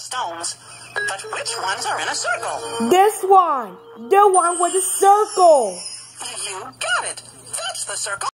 stones. But which ones are in a circle? This one. The one with the circle. You got it. That's the circle.